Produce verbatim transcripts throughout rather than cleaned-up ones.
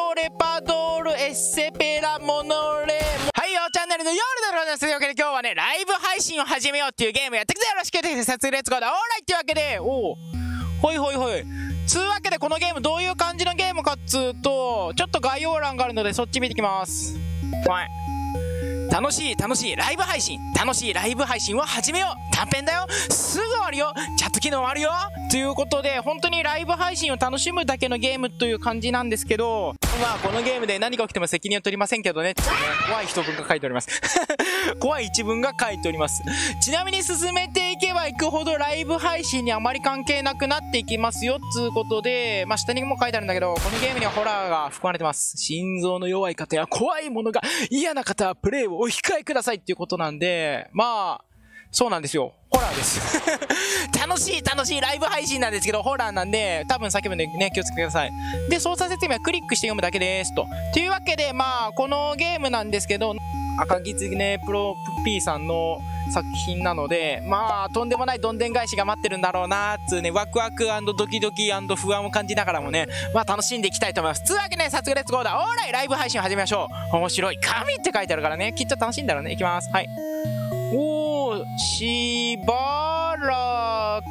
ロレパドールエッセペラモノレはいよチャンネルの夜でございます。というわけで今日はねライブ配信を始めようっていうゲームやってくぜ。よろしくお願いします。撮影レッツゴーだオーライっていうわけで、おおほいほいほいつうわけでこのゲームどういう感じのゲームかっつうと、ちょっと概要欄があるのでそっち見てきます。はい、楽しい楽しいライブ配信楽しいライブ配信を始めよう。短編だよ、すぐ終わるよ、チャット機能あるよということで、本当にライブ配信を楽しむだけのゲームという感じなんですけど、まあこのゲームで何が起きても責任は取りませんけどね、ちょっとね怖い一文が書いております怖い一文が書いております。ちなみに進めていけばいくほどライブ配信にあまり関係なくなっていきますよつうことで、まあ下にも書いてあるんだけど、このゲームにはホラーが含まれてます。心臓の弱い方や怖いものが嫌な方はプレイをお控えくださいっていうことなんで、まあそうなんですよ、ホラーです楽しい楽しいライブ配信なんですけどホラーなんで、多分叫ぶんでね気をつけてください。で操作説明はクリックして読むだけですと。というわけでまあこのゲームなんですけど、赤ギツネプロ P さんの作品なので、まあとんでもないどんでん返しが待ってるんだろうなーっつうね、ワクワク&ドキドキ&不安を感じながらもね、まあ楽しんでいきたいと思います。つうわけで早速レッツゴーだオーライライブ配信を始めましょう。面白い神って書いてあるからね、きっと楽しいんだろうね。いきます。はい、おーしばら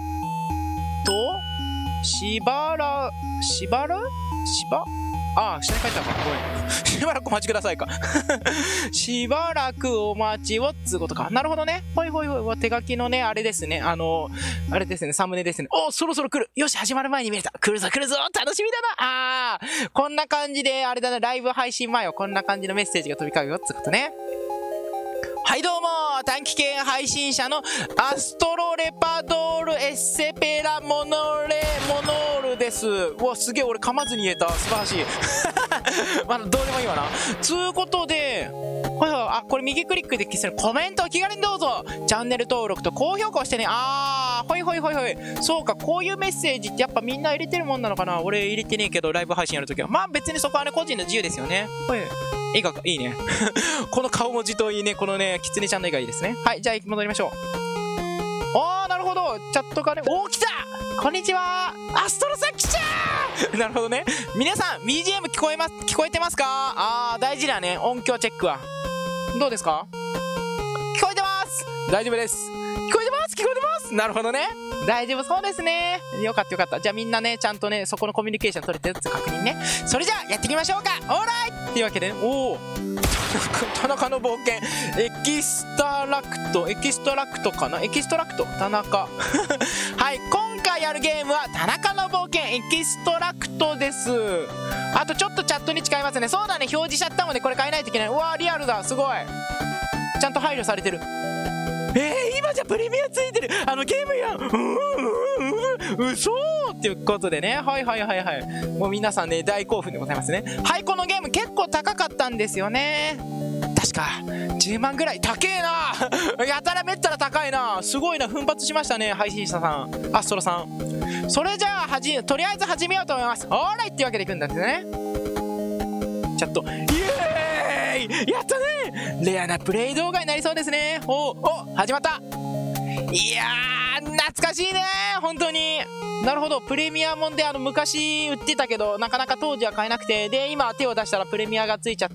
としばらしばらしばああ下に書いてあるからごめんしばらくお待ちくださいかしばらくお待ちをっつうことか。なるほどね。ほいほいほい、手書きのねあれですね、あのあれですね、サムネですね。おそろそろ来る、よし始まる前に見れた、来るぞ来るぞ楽しみだな。あーこんな感じであれだね、ライブ配信前はこんな感じのメッセージが飛び交うよっつうことね。はいどうも短期圏配信者のアストロレパドールエッセペラモノレモノールです。うわすげえ、俺噛まずに言えた、素晴らしいまだどうでもいいわな。つうことで、はいはい、あこれ右クリックで消せるコメントを気軽にどうぞ、チャンネル登録と高評価をしてね。あーほいほいほいほい、そうかこういうメッセージってやっぱみんな入れてるもんなのかな。俺入れてねえけどライブ配信やるときはまあ別にそこはね個人の自由ですよね。ほいいいかいいねこの顔文字といいね、このねキツネちゃんの絵がいいですね。はいじゃあ戻りましょう。あーなるほど、チャットがね、おー来たこんにちはアストロさん来ちゃーなるほどね。皆さん ビージーエム 聞こえます聞こえてますか。あー大事だね、音響チェックは。どうですか。聞こえてます、大丈夫です、聞こえてます聞こえてます。なるほどね、大丈夫そうですね。よかったよかった。じゃあみんなねちゃんとねそこのコミュニケーション取れてるって確認ね。それじゃあやっていきましょうか。オーライっていうわけで、おお田中の冒険エキストラクトエキストラクトかなエキストラクト田中はい今回やるゲームは田中の冒険エキストラクトです。あとちょっとチャットに誓いますね。そうだね表示しちゃったもんね、これ変えないといけない。うわーリアルだ、すごいちゃんと配慮されてる。えー、今じゃプレミアついてるあのゲームやん、うーうそーっていうことでね、はいはいはいはい、もう皆さんね大興奮でございますね。はいこのゲーム結構高かったんですよね、確かじゅうまんぐらい。高えなやたらめったら高いな、すごいな、奮発しましたね配信者さん、アストロさん。それじゃあはじとりあえず始めようと思います。オーライっていうわけでいくんだってね。チャットイエーイやったね、レアなプレイ動画になりそうですね。おお始まった。いやー懐かしいね本当に。なるほど、プレミアもんであの昔売ってたけどなかなか当時は買えなくて、で今手を出したらプレミアがついちゃって、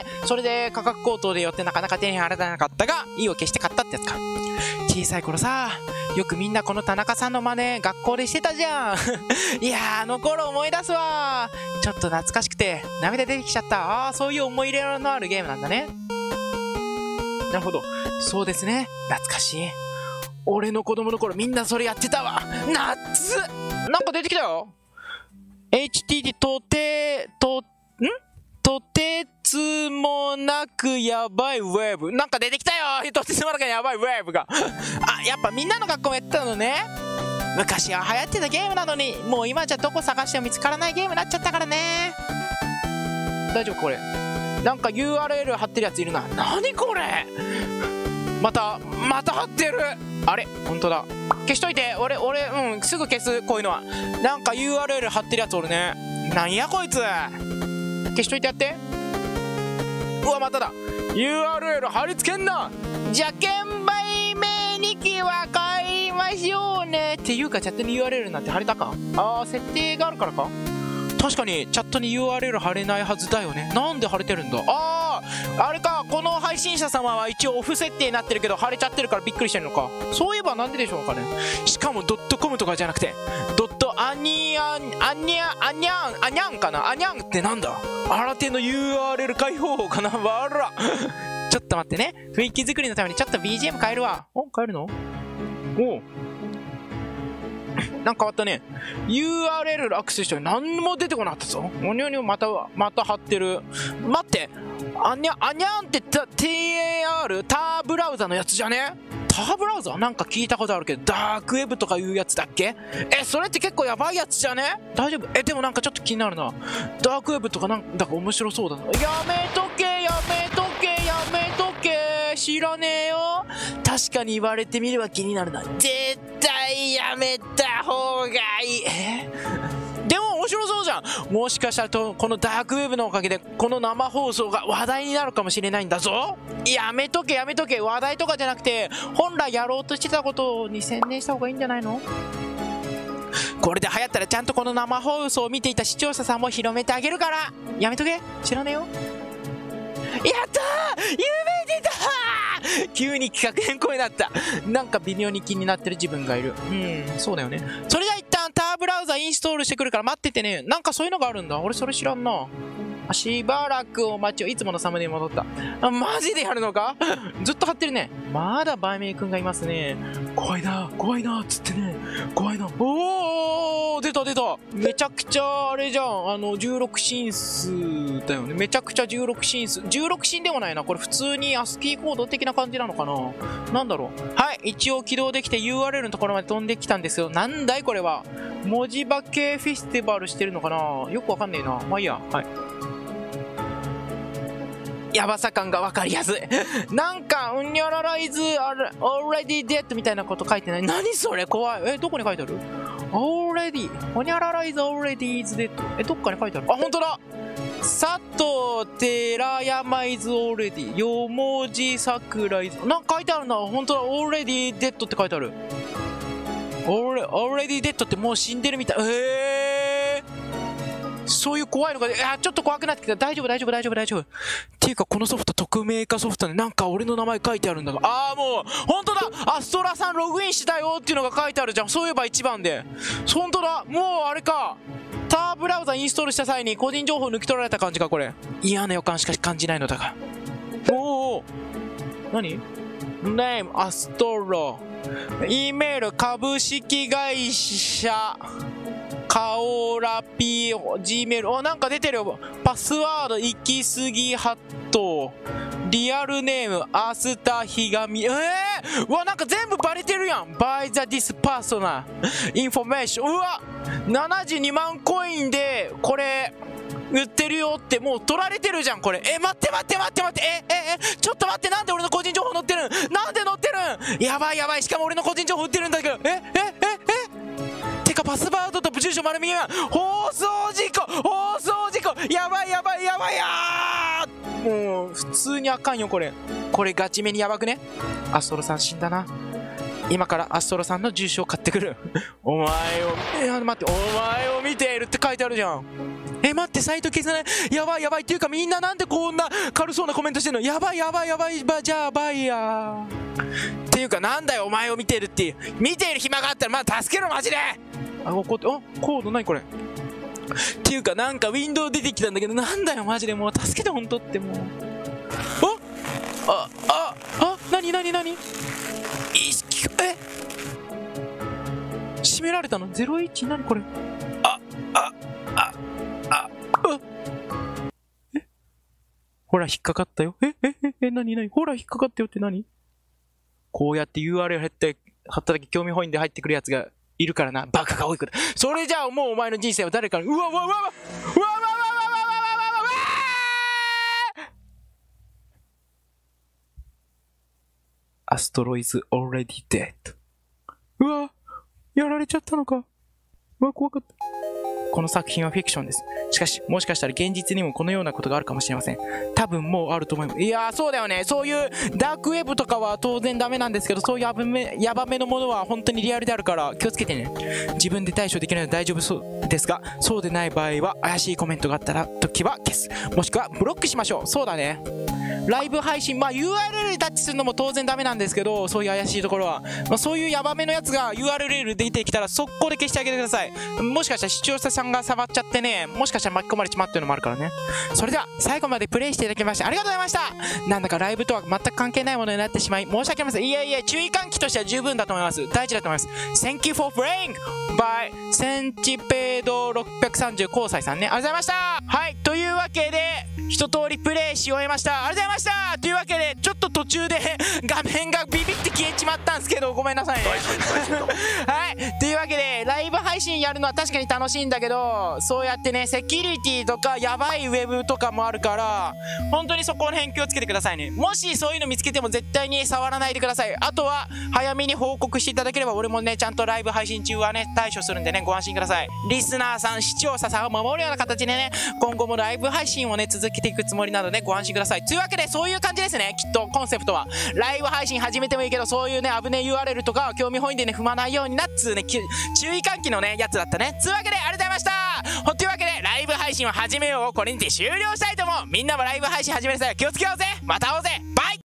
それで価格高騰でよってなかなか手に入らなかったが意を決して買ったってやつか。小さい頃さよくみんなこの田中さんの真似学校でしてたじゃんいやーあの頃思い出すわ。ちょっと懐かしくて涙出てきちゃった。あーそういう思い入れのあるゲームなんだね。なるほど、そうですね、懐かしい。俺の子供の頃みんなそれやってたわ。夏なんか出てきたよ。 エイチティーティー とてとんとてつもなくやばいウェーブなんか出てきたよ。とてつもなくやばいウェーブがあやっぱみんなの学校もやってたのね。昔は流行ってたゲームなのにもう今じゃどこ探しても見つからないゲームになっちゃったからね。大丈夫これなんか ユーアールエル 貼ってるやついるな。なにこれまたまた貼ってる。あれ本当だ、消しといて。俺俺うんすぐ消す、こういうのは。なんか ユーアールエル 貼ってるやつおるね。なんやこいつ、消しといてやって。うわまただ ユーアールエル 貼り付けんな。じゃけん売名にきは買いましょうねっていうかチャットに ユーアールエル なんて貼れたか。あー設定があるからか。 確かにチャットに ユーアールエル 貼れないはずだよね。なんで貼れてるんだ。ああ、あれか、この配信者様は一応オフ設定になってるけど貼れちゃってるからびっくりしてるのか。そういえばなんででしょうかね。しかもドットコムとかじゃなくてドットアニアンアニャアニャンアニャンかな。アニャンってなんだ。新手の ユーアールエル 開放法かな。わらちょっと待ってね。雰囲気作りのためにちょっと ビージーエム 変えるわ。お、変えるの。おうなんか変わったね。ユーアールエル アクセスして何も出てこなかったぞ。おにょにょまた、また貼ってる。待って。あにゃ、あにゃんって ティーエーアール? ターブラウザのやつじゃね？ターブラウザなんか聞いたことあるけど、ダークウェブとかいうやつだっけ？え、それって結構やばいやつじゃね？大丈夫？え、でもなんかちょっと気になるな。ダークウェブとかなんだか面白そうだな。やめとけ、やめとけ、やめとけ。知らねえよ。確かに言われてみれば気になるな。絶対やめた方がいい。えでも面白そうじゃん。もしかしたらとこのダークウェブのおかげでこの生放送が話題になるかもしれないんだぞ。やめとけやめとけ。話題とかじゃなくて本来やろうとしてたことに専念した方がいいんじゃないの。これで流行ったらちゃんとこの生放送を見ていた視聴者さんも広めてあげるから。やめとけ。知らねえよ。やったー、夢出たー。急に企画変更になった。なんか微妙に気になってる自分がいる。うん、そうだよね。それじゃあ一旦ターブラウザインストールしてくるから待っててね。なんかそういうのがあるんだ。俺それ知らんな。しばらくお待ちを。いつものサムネに戻った。あ、マジでやるのか。ずっと貼ってるね。まだバイメイ君がいますね。怖いな怖いなっつってね。怖いな。おー、出た出た。めちゃくちゃあれじゃん。あのじゅうろく進数だよね。めちゃくちゃじゅうろく進数。じゅうろく進でもないな。これ普通にアスキーコード的な感じなのかな。なんだろう。はい、一応起動できて ユーアールエル のところまで飛んできたんですよ。なんだいこれは。文字化けフェスティバルしてるのかな。よくわかんねえな。まあいいや。はい。やばさ感が分かりやすい。なんか、うんにゃらら is already dead みたいなこと書いてない。何それ怖い。え、どこに書いてある？ already。ほにゃらら is already is dead。え、どっかに書いてある。あ、ほんとだ。佐藤寺山 is already。よもじ桜 is。なんか書いてあるな。ほんとだ。already dead って書いてある。already dead ってもう死んでるみたい。えー。そういう怖いのが、いや、ちょっと怖くなってきた。大丈夫、大丈夫、大丈夫、大丈夫。っていうか、このソフト、匿名化ソフトで、なんか俺の名前書いてあるんだが。ああ、もう、ほんとだ。アストラさんログインしたよっていうのが書いてあるじゃん。そういえば一番で。ほんとだ。もう、あれか。ターブラウザインストールした際に個人情報抜き取られた感じか、これ。嫌な予感しか感じないのだが。おお。何？ Name、アストロ。E メール、株式会社。カオラピー、G メール、お、なんか出てるよ。パスワード、行き過ぎハット。リアルネーム、アスタヒガミ。えー、うわ、なんか全部バレてるやん。by the this personal information。うわ、ななじゅうにまんコインで、これ、売ってるよって、もう取られてるじゃん、これ。え、待って待って待って待って。え、え、え、ちょっと待って、なんで俺の個人情報載ってるん？なんで載ってるん？やばいやばい、しかも俺の個人情報売ってるんだけど。え、え、え、え、てかパスワードと住所丸見え。放送事故放送事故やばいやばいやばいやー。もう普通にあかんよこれ。これガチめにやばくね。アストロさん死んだな。今からアストロさんの住所を買ってくる。お前をえー、待って、お前を見ているって書いてあるじゃん。え、待って、サイト消せない。やばいやばい。っていうかみんななんでこんな軽そうなコメントしてんの。やばいやばいやばい。ばじゃあバイヤーっていうか、なんだよお前を見てるっていう。見ている暇があったらまだ助けろマジで。あ、ここって、あ、コード何これ。っていうか、なんかウィンドウ出てきたんだけど、なんだよマジで。もう助けてほんとってもう。ああああ、なになになに。意識え閉められたの。ゼロいち。何これ。あああああえほら引っかかったよ。ええええ、なになに。ほら引っかかったよって何。こうやって ユーアールエル 貼って貼っただけ興味本位で入ってくるやつがいるからな。バカが多いこと。それじゃあもうお前の人生は誰かに。うわうわうわうわうわうわうわうわうわアストロイズ already dead。うわやられちゃったのか。うわ怖かったこの作品はフィクションです。しかし、もしかしたら現実にもこのようなことがあるかもしれません。多分もうあると思います。いやー、そうだよね。そういうダークウェブとかは当然ダメなんですけど、そういうやばめ、やばめのものは本当にリアルであるから気をつけてね。自分で対処できないので大丈夫そうですが、そうでない場合は怪しいコメントがあったら時は消す。もしくはブロックしましょう。そうだね。ライブ配信、まあ ユーアールエル にタッチするのも当然ダメなんですけど、そういう怪しいところは、まあ、そういうヤバめのやつが ユーアールエル 出てきたら速攻で消してあげてください。もしかしたら視聴者さんが触っちゃってね、もしかしたら巻き込まれちまってるのもあるからね。それでは最後までプレイしていただきましてありがとうございました。なんだかライブとは全く関係ないものになってしまい申し訳ありません。いやいや、注意喚起としては十分だと思います。大事だと思います。 Thank you for playing by センチペードろっぴゃくさんじゅう交際さんね、ありがとうございました。はい、というわけで一通りプレイし終えました。ありがとうございました。というわけでちょっと途中で画面がビビって消えちまったんですけど、ごめんなさいね。はい、というわけでライブ配信やるのは確かに楽しいんだけど、そうやってねセキュリティとかやばいウェブとかもあるから、本当にそこの辺気をつけてくださいね。もしそういうの見つけても絶対に触らないでください。あとは早めに報告していただければ俺もねちゃんとライブ配信中はね対処するんでね、ご安心ください。リスナーさん、視聴者さんを守るような形でね、今後もライブ配信をね続けていくつもりなのでご安心ください。というわけでそういう感じですね、きっとコンセプトは。ライブ配信始めてもいいけど、そういうね危ねえ ユーアールエル とか興味本位でね踏まないようになっつうね注意喚起のねやつだったね。つうわけでありがとうございました。というわけでライブ配信を始めよう、これにて終了したいと思う。みんなもライブ配信始める際は気をつけようぜ。また会おうぜ。バイ。